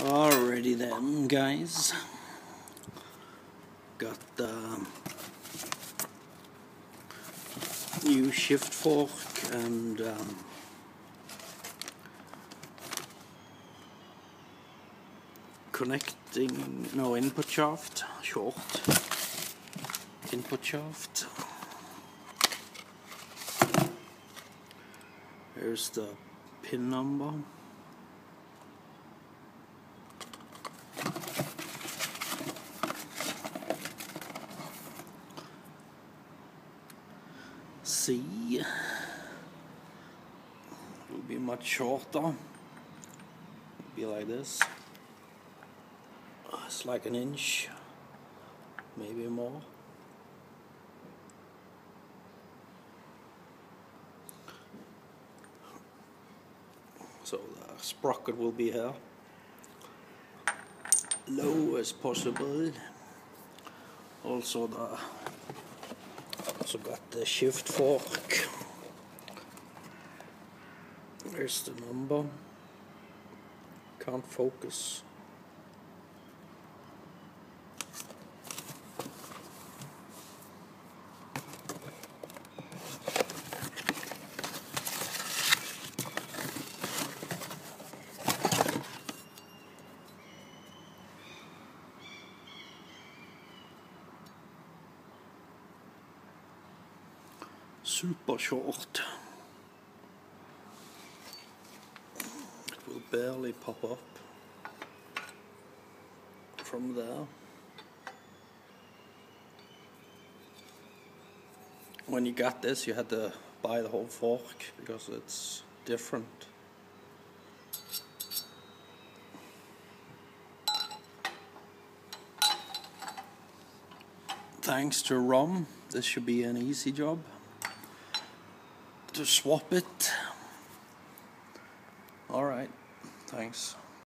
Alrighty then, guys. Got the new shift fork and input shaft, short input shaft. Here's the pin number. C will be much shorter. Be like this. It's like an inch, maybe more. So the sprocket will be here, low as possible. Also got the shift fork. There's the number. Can't focus. Super short. It will barely pop up from there. When you got this, you had to buy the whole fork because it's different. Thanks to ROM, this should be an easy job to swap it. Alright, thanks.